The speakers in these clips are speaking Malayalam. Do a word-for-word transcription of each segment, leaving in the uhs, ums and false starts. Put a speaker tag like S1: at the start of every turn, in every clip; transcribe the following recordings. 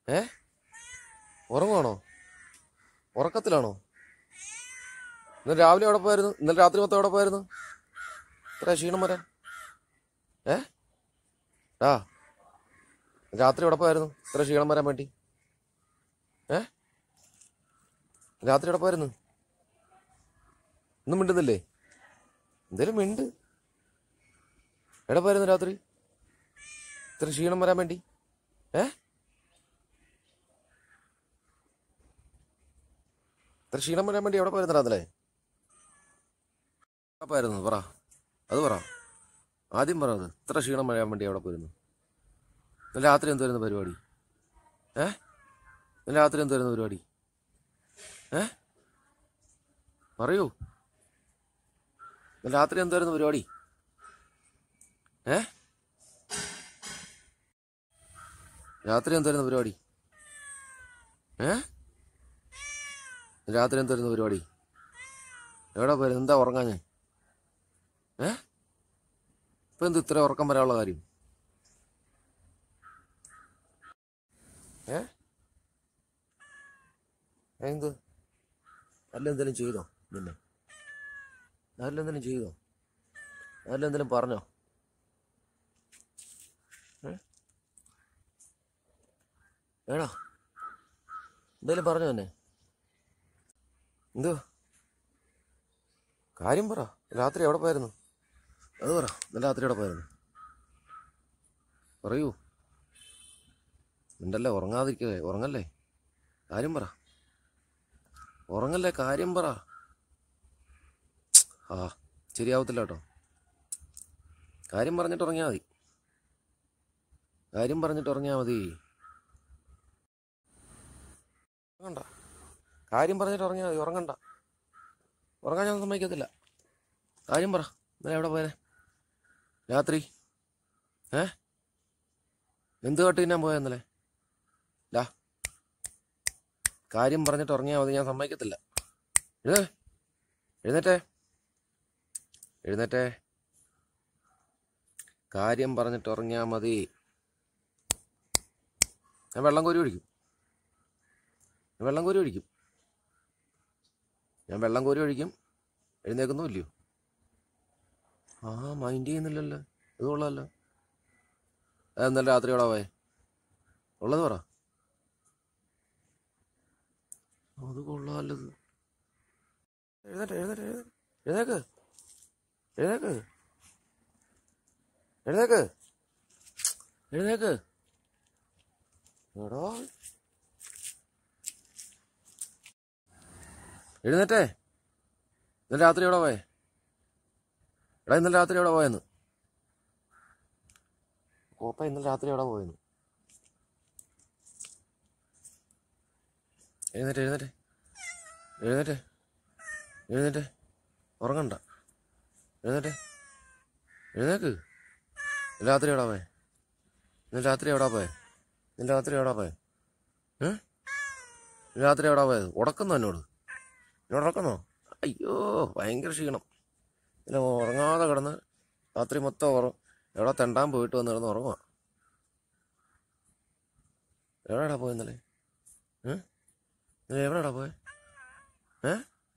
S1: ഏ ഉറങ്ങുവാണോ? ഉറക്കത്തിലാണോ? ഇന്നലെ രാവിലെ എവിടെ പോയായിരുന്നു? ഇന്നലെ രാത്രി മൊത്തം എവിടെ പോയായിരുന്നു? ഇത്ര ക്ഷീണം വരാൻ? ഏ ആ രാത്രി എവിടെ പോയായിരുന്നു ഇത്ര ക്ഷീണം വരാൻ വേണ്ടി? ഏ രാത്രി എവിടെ പോയായിരുന്നു? ഒന്നും മിണ്ടുന്നില്ലേ? എന്തേലും മിണ്ട്. എവിടെ പോയായിരുന്നു രാത്രി ഇത്ര ക്ഷീണം വരാൻ വേണ്ടി? ഏ ഇത്ര ക്ഷീണം വരാൻ വേണ്ടി എവിടെ പോയിരുന്നു രാത്രി? എവിടെ പോയായിരുന്നു? പറ, അത് പറ. ആദ്യം പറ, അത് ഇത്ര ക്ഷീണം വരാൻ വേണ്ടി എവിടെ പോയിരുന്നു? ഇന്നലെ രാത്രി എന്തുവായിരുന്നു പരിപാടി? ഏ ഇന്നലെ രാത്രി എന്തുവായിരുന്നു പരിപാടി? ഏ പറയൂ. ഇന്നലെ രാത്രി എന്തായിരുന്നു പരിപാടി? ഏ രാത്രി എന്തായിരുന്നു പരിപാടി? ഏ രാത്രി എന്തായിരുന്നു പരിപാടി? എവിടെ പോയിരുന്നു? എന്താ ഉറങ്ങാഞ്ഞ്? ഏ ഇപ്പൊ എന്ത് ഇത്ര ഉറക്കം വരാനുള്ള കാര്യം? ഏ എന്ത് അതിലെന്തെങ്കിലും ചെയ്തോ? പിന്നെ അതിലെന്തെങ്കിലും ചെയ്തോ? അതിലെന്തെങ്കിലും പറഞ്ഞോ? ഏ ഏടാ എന്തെങ്കിലും പറഞ്ഞോ തന്നെ? എന്തോ കാര്യം പറ. രാത്രി എവിടെ പോയായിരുന്നു? അത് പറ. ഇന്നലെ രാത്രി എവിടെ പോയായിരുന്നു? പറയൂ. മിണ്ടല്ലേ, ഉറങ്ങാതിരിക്കേ, ഉറങ്ങല്ലേ. കാര്യം പറ. ഉറങ്ങല്ലേ, കാര്യം പറ. ആ ശരിയാവത്തില്ല കേട്ടോ. കാര്യം പറഞ്ഞിട്ട് ഉറങ്ങിയാൽ മതി. കാര്യം പറഞ്ഞിട്ട് ഉറങ്ങിയാൽ മതി. ഉറങ്ങണ്ട. കാര്യം പറഞ്ഞിട്ട് ഉറങ്ങിയാൽ മതി. ഉറങ്ങണ്ട. ഉറങ്ങാൻ ഞാൻ സമ്മതിക്കത്തില്ല. കാര്യം പറ. ഇന്നലെ എവിടെ പോയേ രാത്രി? ഏ എന്ത് കാട്ട് തിന്നാൻ പോയാ ഇന്നലെ? ഡാ കാര്യം പറഞ്ഞിട്ട് ഉറങ്ങിയാൽ മതി. ഞാൻ സമ്മതിക്കത്തില്ല. എഴുന്നേ എഴുന്നേറ്റേ എഴുന്നേറ്റേ കാര്യം പറഞ്ഞിട്ട് ഉറങ്ങിയാൽ മതി. ഞാൻ വെള്ളം കോരി ഒഴിക്കും. ഞാൻ വെള്ളം കോരി ഒഴിക്കും. ഞാൻ വെള്ളം കോരി ഒഴിക്കും. എഴുന്നേക്കുന്നോ ഇല്ലയോ? ആ മൈൻഡ് ചെയ്യുന്നില്ലല്ലോ. ഇത് കൊള്ളാമല്ലോ. അത് ഇന്നലെ രാത്രി എവിടെ പോയേ? ഉള്ളത് പറ. അത് കൊള്ളാമല്ലോ. എഴുന്നേറ്റ് എഴുന്നേറ്റ് എഴുന്നേക്ക് എഴുന്നേക്ക് എഴുന്നേക്ക് എഴുന്നേക്ക് എടാ എഴുന്നേറ്റേ. ഇന്നലെ രാത്രി എവിടെ പോയേ? എടാ ഇന്നലെ രാത്രി എവിടെ പോയെന്ന്? കോപ്പ ഇന്നലെ രാത്രി എവിടെ പോയെന്ന്? എഴുന്നേറ്റ് എഴുന്നേറ്റ് എഴുന്നേറ്റ് എഴുന്നേറ്റ് ഉറങ്ങണ്ട. എഴുന്നേറ്റ് എഴുന്നേക്ക്. ഇന്നലെ രാത്രി എവിടെ പോയേ? ഇന്നലെ രാത്രി എവിടെ പോയേ? ഇന്നലെ രാത്രി എവിടെ പോയേ? ഏ ഇന്നലെ രാത്രി എവിടെ പോയത്? ഉടക്കുന്നോ എന്നോട്? എന്നോട് ഉറക്കുന്നോ? അയ്യോ ഭയങ്കര ക്ഷീണം. ഇല്ല ഉറങ്ങാതെ കിടന്ന് രാത്രി മൊത്തം ഉറ എവിടെ തെണ്ടാൻ പോയിട്ട് വന്ന് കിടന്ന് ഉറങ്ങുക. എവിടെടാ പോയ ഇന്നലെ? ഏ ഇന്നലെ എവിടെടാ പോയെ? ഏ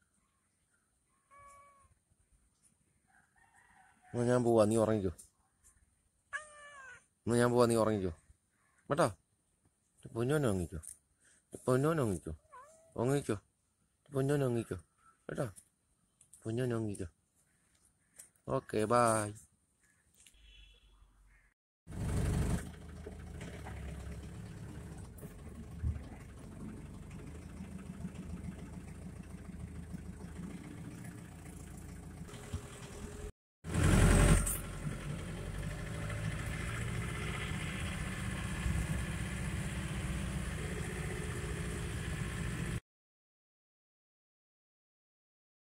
S1: എന്നാ ഞാൻ പോവാ, നീ ഉറങ്ങിക്കോ. എന്നാ ഞാൻ പോവാ, നീ ഉറങ്ങിക്കോ കേട്ടോ. പൊന്നോനെ ഉറങ്ങിക്കോ. പൊന്നോനെ ഉറങ്ങിക്കോ. ഉറങ്ങിക്കോ. പൊന്നോനെ ഉറങ്ങിക്കോ കേട്ടോ. പൊന്നോനെ ഉറങ്ങിക്കോ. Okay bye.